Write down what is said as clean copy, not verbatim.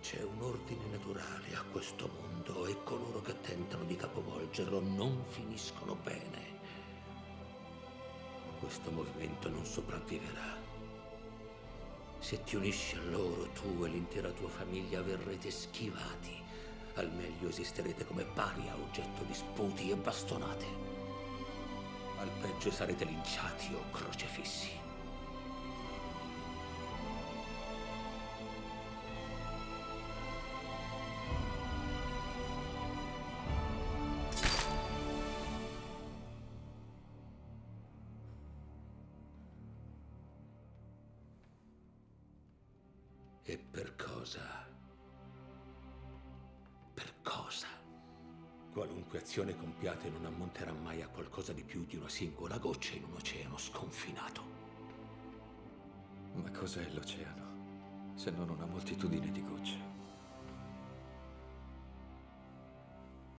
C'è un ordine naturale a questo mondo e coloro che tentano di capovolgerlo non finiscono bene. Questo movimento non sopravviverà. Se ti unisci a loro, tu e l'intera tua famiglia verrete schivati. Al meglio esisterete come paria, oggetto di sputi e bastonate. Al peggio sarete linciati o crocefissi. E per cosa? Per cosa? Qualunque azione compiate non ammonterà mai a qualcosa di più di una singola goccia in un oceano sconfinato. Ma cos'è l'oceano, se non una moltitudine di gocce?